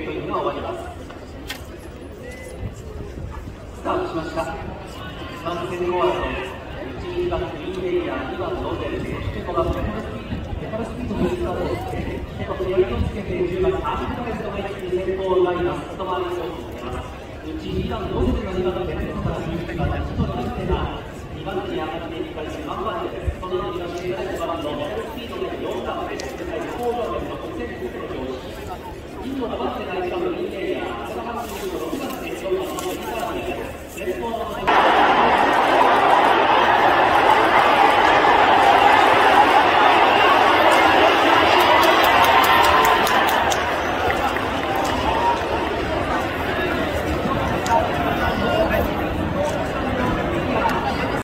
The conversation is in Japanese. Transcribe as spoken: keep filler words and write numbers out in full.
ーインが終わります。スタートしました。まず先行争い、いち、にばんグリーンレイヤー、にばんロゼル、そしてごばんペタルスピードのスタートをつけて、そしてやりをつけてじゅうばんアンドレストが一気に先頭ライナー、外回りをつけます。うちにばんロゼルがにばんのペットからじゅういちばん、一人ランテナー、にばん手に上がっていくからさんばん手です。その後に出していただいたごばんのペタルスピードでよんばんです。後方面の国際国の表示。インドのバッテがいちばんのグリーンレイヤー、ろくばん手、ろくばん手、よんばんのペタルスピードです。先頭の